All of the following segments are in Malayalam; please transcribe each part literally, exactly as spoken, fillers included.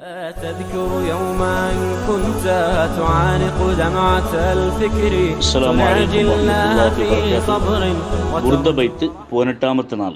تذكر يوما كنت تعانق دمعة الفكر تناجي الله في صبر ബുർദ ബൈത്ത് പതിനെട്ടാമത്തെ നാൾ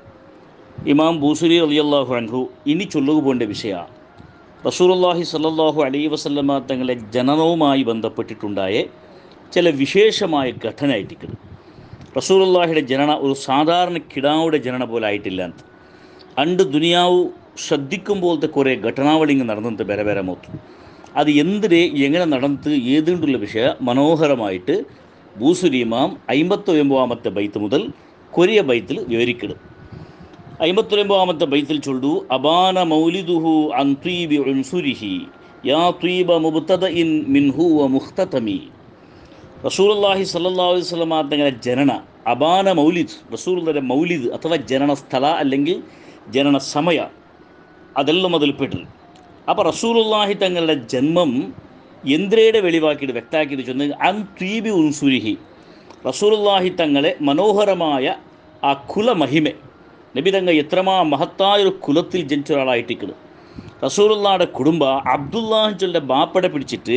ഇമാം ബൂസരി റളിയല്ലാഹു അൻഹു ഇനി ചൊല്ലുക പോകേണ്ട വിഷയമാണ് റസൂലുള്ളാഹി സ്വല്ലല്ലാഹു അലൈഹി വസല്ലമ തങ്ങളെ ജനനവുമായി ബന്ധപ്പെട്ടിട്ടുണ്ടായ ചില വിശേഷമായ ഘടനയായിട്ടിരിക്കുന്നത്. റസൂലുള്ളാഹിയുടെ ജനന ഒരു സാധാരണ കിടാവുടെ ജനന പോലെ ആയിട്ടില്ല. അണ്ട് ദുനിയാവ് ശ്രദ്ധിക്കുമ്പോഴത്തെ കുറേ ഘടനാവളിങ്ങൾ നടന്നത് ಬೇರೆ ಬೇರೆ ಮೂತು ಅದು ಎಂದರೆ എങ്ങനെ നടന്നത് ഏതുകൊണ്ടുള്ള വിഷയ മനോഹരമായിട്ട് ബൂസുരി ഇമാം അമ്പത്തൊമ്പതാമത്തെ ബൈത്ത് മുതൽ കൊറിയ ബൈത്തിൽ വിവരിക്കണം. അമ്പത്തൊമ്പതാമത്തെ ബൈത്തിൽ ചൊല്ലു അബാന മൗലിദുഹു അൻ ത്വീബി ഉൻസുരിഹി യാ ത്വീബ മുബ്തദഇൻ മിൻഹു വ മുഖ്തതമി. റസൂലുള്ളാഹി സ്വല്ലല്ലാഹു അലൈഹി വസല്ലം തങ്ങളുടെ ജനന അബാന മൗലിദ്, റസൂലുള്ളാഹിയുടെ മൗലിദ് അഥവാ ജനന സ്ഥല അല്ലെങ്കിൽ ജനന സമയ അതെല്ലാം അതിൽപ്പെട്ടു. അപ്പോൾ റസൂലുള്ളാഹി തങ്ങളുടെ ജന്മം എന്തിനയുടെ വെളിവാക്കിയിട്ട് വ്യക്തമാക്കിയിട്ട് ചൊന്ന് അൻ ത്വീബി ഉൻസുരിഹി, റസൂലുള്ളാഹി തങ്ങളെ മനോഹരമായ ആ കുലമഹിമ, നബി തങ്ങൾ എത്രമാ മഹത്തായൊരു കുലത്തിൽ ജനിച്ച ഒരാളായിട്ടിരിക്കുന്നത്. റസൂലുള്ളാഹിയുടെ കുടുംബ അബ്ദുല്ലാഹിൻ്റെ ബാപ്പടെ പിടിച്ചിട്ട്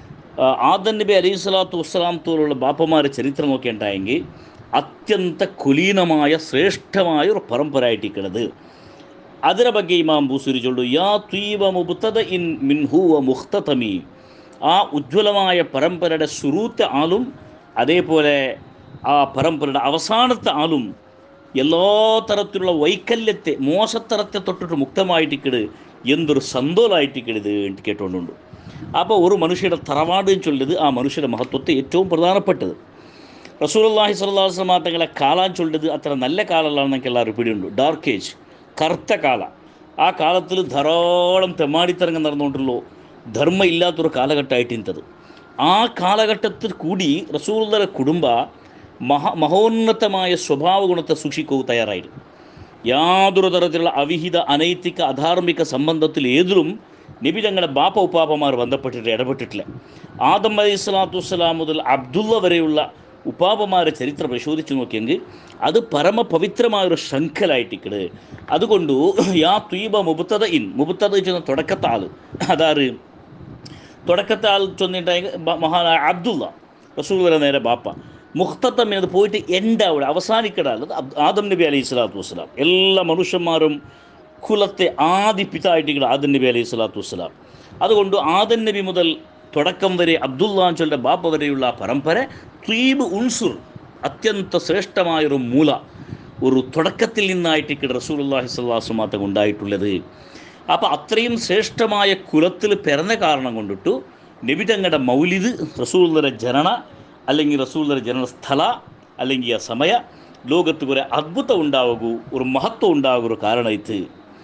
ആദം നബി അലൈഹി സ്വലാത്തു വസ്സലാം തോലുള്ള ബാപ്പമാരെ ചരിത്രം നോക്കിയിട്ടുണ്ടായെങ്കിൽ അത്യന്ത കുലീനമായ ശ്രേഷ്ഠമായ ഒരു പരമ്പരയായിട്ടിരിക്കുന്നത്. അതിനെ ಬಗ್ಗೆ ഇമാം ബൂസുരി ചൊല്ലു യാ ത്വീബ മുബ്തദഇൻ മിൻഹു വ മുഖ്തതമി, ആ ഉജ്ജ്വലമായ പരമ്പരയുടെ ശുറൂത്തെ ആളും അതേപോലെ ആ പരമ്പരയുടെ അവസാനത്തെ ആളും എല്ലാ തരത്തിലുള്ള വൈകല്യത്തെ മോശത്തരത്തെ തൊട്ടിട്ട് മുക്തമായിട്ടിക്കട് എന്തൊരു സന്തോഷമായിട്ടിക്കരുത് എന്ന് കേട്ടുകൊണ്ടുണ്ട്. അപ്പോൾ ഒരു മനുഷ്യയുടെ തറവാട് എന്ന് ചൊല്ലുന്നത് ആ മനുഷ്യരുടെ മഹത്വത്തെ ഏറ്റവും പ്രധാനപ്പെട്ടത്. റസൂലുള്ളാഹി സ്വല്ലല്ലാഹു അലൈഹി വസല്ലം തങ്ങളെ കാലാൻ ചൊല്ലുന്നത് അത്ര നല്ല കാലമല്ലാണെന്ന് എനിക്ക് എല്ലാവരും പിടിയുണ്ട്. ഡാർക്ക് ഏജ്, കറുത്ത കാല. ആ കാലത്തിൽ ധാരാളം തെമ്മാടിത്തരങ്ങൾ നടന്നുകൊണ്ടുള്ളൂ, ധർമ്മം ഇല്ലാത്തൊരു കാലഘട്ടമായിട്ട് ഇന്നത്. ആ കാലഘട്ടത്തിൽ കൂടി റസൂലുള്ളാഹിയുടെ കുടുംബ മഹ മഹോന്നതമായ സ്വഭാവ ഗുണത്തെ സൂക്ഷിക്കുക തയ്യാറായിരുന്നു. യാതൊരു തരത്തിലുള്ള അവിഹിത അനൈതിക അധാർമിക സംബന്ധത്തിൽ ഏതിലും നബി തങ്ങളുടെ ബാപ്പ ഉപ്പാപ്പമാർ ബന്ധപ്പെട്ടിട്ട് ഇടപെട്ടിട്ടില്ല. ആദം അലൈഹി സ്വലാത്തു വസ്സലാം മുതൽ അബ്ദുള്ള വരെയുള്ള ഉപ്പാപ്പമാരെ ചരിത്രം പരിശോധിച്ച് നോക്കിയെങ്കിൽ അത് പരമപവിത്രമായൊരു ശൃംഖലായിട്ടിക്കട്. അതുകൊണ്ട് യാ ത്വീബ മുബ്തദ ഇൻ, മുബ്തദ ചെന്ന തുടക്കത്തെ ആൾ, അതാറ് തുടക്കത്തെ ആൾ ചൊന്നിട്ടുണ്ടെങ്കിൽ മഹാനായ അബ്ദുള്ള റസൂലുള്ളാഹിയുടെ നേരെ ബാപ്പ. മുഖ്തത്തം എന്നത് പോയിട്ട് എൻ്റെ അവിടെ അവസാനിക്കടാളത് ആദം നബി അലൈഹി സ്വലാത്തു വസ്സലാം. എല്ലാ മനുഷ്യന്മാരും കുലത്തെ ആദി പിതായിട്ടിക്കട ആദം നബി അലൈഹി സ്വലാത്തു വസ്സലാം. അതുകൊണ്ട് ആദം നബി മുതൽ തുടക്കം വരെ അബ്ദുല്ലാഹുവിൻ്റെ ബാപ്പ വരെയുള്ള ആ പരമ്പര ത്വീബ് ഉൻസുർ, അത്യന്ത ശ്രേഷ്ഠമായൊരു മൂല, ഒരു തുടക്കത്തിൽ നിന്നായിട്ട് റസൂലുള്ളാഹി സ്വല്ലല്ലാഹു അലൈഹി വസല്ലം തങ്ങൾ ഉണ്ടായിട്ടുള്ളത്. അപ്പോൾ അത്രയും ശ്രേഷ്ഠമായ കുലത്തിൽ പിറന്ന കാരണം കൊണ്ടിട്ടു നബി തങ്ങളുടെ മൗലിദ്, റസൂലുള്ളാഹിയുടെ ജനന അല്ലെങ്കിൽ റസൂലുള്ളാഹിയുടെ ജനന സ്ഥല അല്ലെങ്കിൽ ആ സമയ ലോകത്ത് കുറേ അദ്ഭുതം ഉണ്ടാകൂ, ഒരു മഹത്വം ഉണ്ടാകും ഒരു കാരണമായിട്ട്.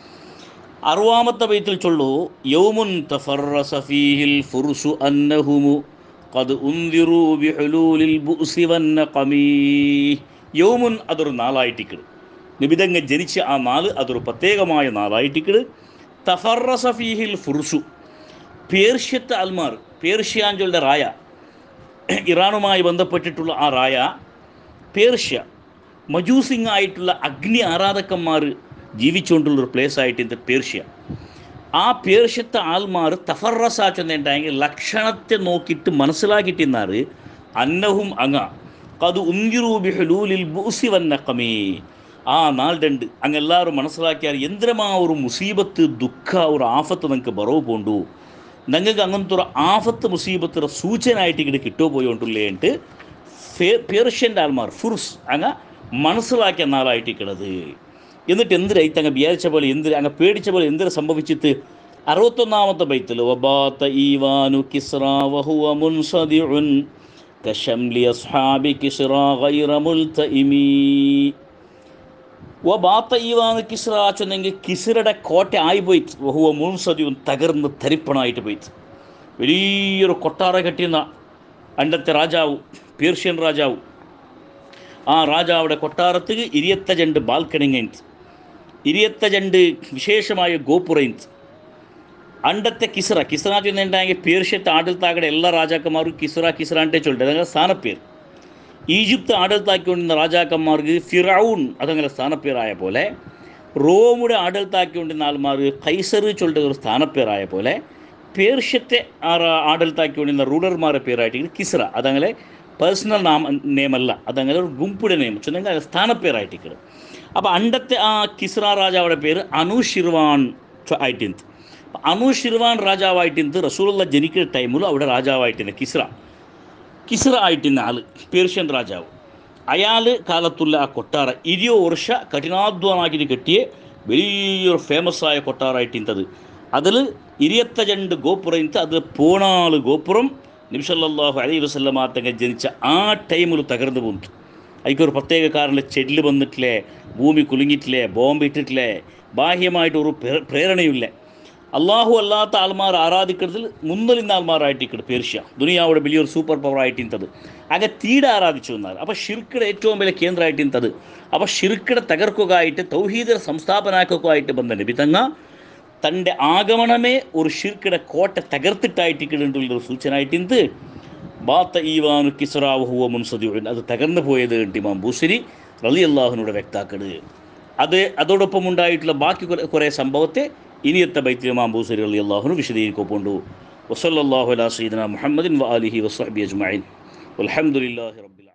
അറുപതാമത്തെ ബൈത്തിൽ ചൊല്ലു യൗമുൻ തഫറസ ഫീഹിൽ ഫുർസു അന്നഹുമു ഖദ് ഉൻദിറു ബിഹുലൂലിൽ ബുഅ്സി വന്നഖമീ. യൗമുൻ അതൊരു നാളായിട്ടിക്കട്, നബിതങ്ങ ജനിച്ച ആ നാള് അതൊരു പ്രത്യേകമായ നാളായിട്ടിക്കട്. തഫറസ ഫീഹിൽ ഫുർസു, പേർഷ്യത്തെ അൽമാർ, പേർഷ്യാഞ്ചളുടെ റായ, ഇറാനുമായി ബന്ധപ്പെട്ടിട്ടുള്ള ആ റായ പേർഷ്യ, മജൂസിങ്ങായിട്ടുള്ള അഗ്നി ആരാധകന്മാർ ജീവിച്ചുകൊണ്ടുള്ളൊരു പ്ലേസ് ആയിട്ട് ഇത് പേർഷ്യ. ആ പേർഷ്യത്തെ ആൾമാർ തഫറസ ചെന്നുണ്ടായെങ്കിൽ ലക്ഷണത്തെ നോക്കിയിട്ട് മനസ്സിലാക്കിയിട്ടിന്നാറ് അന്നഹും അങ്ങ കത് ഉൻജിറു ബിഹുലൂലിൽ ബുഅ്സി വന്നഖമീ. ആ നാളുണ്ട് അങ്ങ് എല്ലാവരും മനസ്സിലാക്കിയാൽ എന്തിനമാ ഒരു മുസീബത്ത് ദുഃഖ ഒരു ആഫത്ത് നിങ്ങൾക്ക് ബറവ് പോണ്ടു, നിങ്ങൾക്ക് അങ്ങനത്തെ ഒരു ആഫത്ത് മുസീബത്തിൻ്റെ സൂചനയായിട്ട് ഇങ്ങോട്ട് കിട്ടുമോ പോയോണ്ടുള്ളേട്ട് പേർഷ്യൻ്റെ ആൾമാർ ഫുർസ് അങ്ങ് മനസ്സിലാക്കിയ നാളായിട്ടിരിക്കണത്. എന്നിട്ട് എന്തിനായി അങ്ങ് വിചാരിച്ച പോലെ എന്തിന് അങ്ങ് പേടിച്ച പോലെ എന്തിനു സംഭവിച്ചിട്ട് അറുപത്തൊന്നാമത്തെ ബൈത്തിൽ വബാത ഈവാനു കിസ്റാ വഹുവ മുൻസദിഉൻ കശംലി അസ്ഹാബി കിസ്റാ ഗൈറ മുൽതഇമി. വബാത ഈവാനു കിസ്റാ ചെന്നെങ്കിൽ കിസ്റയുടെ കോട്ട ആയിപ്പോയി, വഹുവ മുൻസദിഉൻ തകർന്ന് തരിപ്പണായിട്ട് പോയി. വലിയൊരു കൊട്ടാര കെട്ടിയുന്ന അണ്ടത്തെ രാജാവ്, പേർഷ്യൻ രാജാവ്. ആ രാജാവുടെ കൊട്ടാരത്തിൽ ഇരുപത്തഞ്ച് ബാൽക്കണിങ്ങ്, ഇരുപത്തഞ്ച് വിശേഷമായ ഗോപുരയിന്ത്. അണ്ടത്തെ കിസ്റ, കിസ്റ ചെന്നുണ്ടായെങ്കിൽ പേർഷ്യത്തെ ആಡಳಿತಾಗಡೆ എല്ലാ രാജാക്കന്മാർക്കും കിസ്റ കിസ്റ അണ്ടേ ചൊല്ലുണ്ട്, അതങ്ങനെ സ്ഥാനപ്പേര്. ഈജിപ്ത് ആಡಳಿತಾക്കിക്കൊണ്ടിരുന്ന രാജാക്കന്മാർക്ക് ഫിറൌൻ അതങ്ങനെ സ്ഥാനപ്പേരായ പോലെ റോമുടെ ആടൽത്താക്കിക്കൊണ്ടിരുന്ന ആൾമാർ കൈസർ ചൊല്ലിട്ട് ഒരു സ്ഥാനപ്പേരായ പോലെ പേർഷ്യത്തെ ആടൽത്താക്കിക്കൊണ്ടിരുന്ന റൂളർമാരുടെ പേരായിട്ട് കിസ്ര. അതങ്ങനെ പേഴ്സണൽ നാമ നെയമല്ല, അതങ്ങനെ ഒരു ഗുംപുടെ നെയം ചൊന്നെങ്കിൽ അത് സ്ഥാനപ്പേരായിട്ട്. അപ്പോൾ അണ്ടത്തെ ആ കിസ്ര രാജാവുടെ പേര് അനുഷിർവാൻ ആയിട്ടിന്ത്. അനുഷിർവാൻ രാജാവായിട്ടിന്ത് റസൂലുള്ള ജനിക്കുന്ന ടൈമിലും അവിടെ രാജാവായിട്ടിരുന്ന കിസ്ര കിസ്ര ആയിട്ടിരുന്ന ആൾ പേർഷ്യൻ രാജാവ്. അയാൾ കാലത്തുള്ള ആ കൊട്ടാര ഇരുപത് വർഷ കഠിനാധ്വാനാക്കിയിട്ട് കെട്ടിയ വലിയൊരു ഫേമസ് ആയ കൊട്ടാരമായിട്ടിന്തത്. അതിൽ ഇരുപത്തഞ്ച് ഗോപുരം ഇന്ന് അത് പോണാൾ ഗോപുരം നബി സല്ലല്ലാഹു അലൈഹി വസല്ലമ തങ്ങൾ ജനിച്ച ആ ടൈമിൽ തകർന്നു പോന്നു. അതിക്കൊരു പ്രത്യേക കാരണം ചെല്ല് വന്നിട്ടില്ലേ, ഭൂമി കുലുങ്ങിയിട്ടില്ലേ, ബോംബ് ഇട്ടിട്ടില്ലേ, ബാഹ്യമായിട്ടൊരു പ്രേരണയില്ല. അള്ളാഹു അല്ലാത്ത ആൾമാർ ആരാധിക്കുന്നതിൽ മുന്നലിന്ന ആൾമാരായിട്ടിരിക്കുന്നത് പേർഷ്യ ദുനിയാവുടെ വലിയൊരു സൂപ്പർ പവർ ആയിട്ടിന്തത്. ആകെ തീട ആരാധിച്ചു എന്നാൽ അപ്പോൾ ഷിർക്കിടെ ഏറ്റവും വലിയ കേന്ദ്രമായിട്ടിന്തത്. അപ്പോൾ ഷിർക്കിടെ തകർക്കുകയായിട്ട് തൗഹീദ സംസ്ഥാപനാക്കുകയായിട്ട് ബന്ധ നബി തങ്ങ തൻ്റെ ആഗമനമേ ഒരു ഷിർക്കിടെ കോട്ട തകർത്തിട്ടായിട്ടിട്ടുള്ളൊരു സൂചന ആയിട്ടിന്ത് ബാത്ത ഈവാനു കിസ്റാവ് ഹുവ മുൻസദിഉൻ. അത് തകർന്നു പോയത് ഇമാം ബൂസരി റളിയല്ലാഹുവിനോട് വ്യക്താക്കട്. അത് അതോടൊപ്പം ഉണ്ടായിട്ടുള്ള ബാക്കി കുറേ സംഭവത്തെ ഇനിയത്തെ ബൈത്തിൽ ഇമാം ബൂസരി റളിയല്ലാഹു വിശദീകരിക്കൊണ്ടു. വസല്ലല്ലാഹു അലാ സയ്യിദിനാ മുഹമ്മദിൻ വ ആലിഹി വസ്സഹ്ബിഹി അജ്മഈൻ. വൽഹംദുലില്ലാഹി റബ്ബിൽ